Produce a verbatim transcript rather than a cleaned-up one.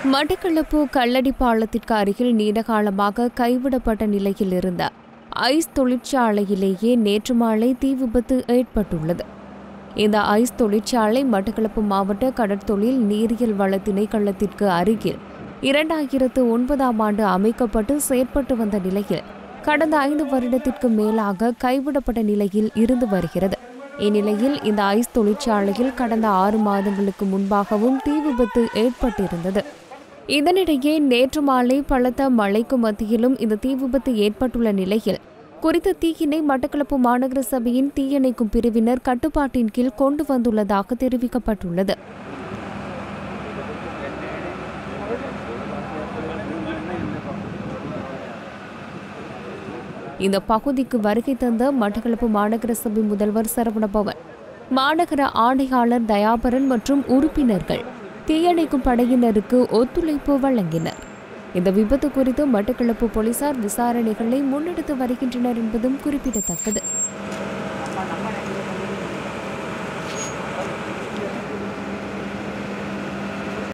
மட்டக்களப்பு கல்லடி பாலத்திற்கு அருகில் நீண்டகாலமாக கைவிடப்பட்ட நிலையில் இருந்த ஐஸ் தொழிற்சாலையிலேயே நேற்று மாலை தீ விபத்து ஏற்பட்டுள்ளது. இந்த ஐஸ் தொழிற்சாலை மட்டக்களப்பு மாவட்ட கடற்தொழில் நீரியல் வள திணைக்களத்திற்கு அருகில் இரண்டாயிரத்து ஒன்பதாம் ஆண்டு அமைக்கப்பட்டு செயற்பட்டு வந்த நிலையில் கடந்த ஐந்து வருடத்திற்கு மேலாக கைவிடப்பட்ட நிலையில் இருந்து வருகிறது. இந்நிலையில் இந்த ஐஸ் தொழிற்சாலையில் கடந்த ஆறு மாதங்களுக்கு முன்பாகவும் தீ விபத்து ஏற்பட்டிருந்தது. இதனிடையே நேற்று மாலை பலத்த மழைக்கு மத்தியிலும் இந்த தீ விபத்து ஏற்பட்டுள்ள நிலையில் குறித்த தீயினை மட்டக்களப்பு மாநகர சபையின் தீயணைக்கும் பிரிவினர் கட்டுப்பாட்டின் கீழ் கொண்டு வந்துள்ளதாக தெரிவிக்கப்பட்டுள்ளது. இந்த பகுதிக்கு வருகை தந்த மட்டக்களப்பு மாநகர சபை முதல்வர் சரவணபவன், மாநகர ஆணையாளர் தயாபரன் மற்றும் உறுப்பினர்கள் தீயணைக்கும் படையினருக்கு ஒத்துழைப்பு வழங்கினர். இந்த விபத்து குறித்து மட்டக்களப்பு போலீசார் விசாரணைகளை முன்னெடுத்து வருகின்றனர் என்பதும் குறிப்பிடத்தக்கது.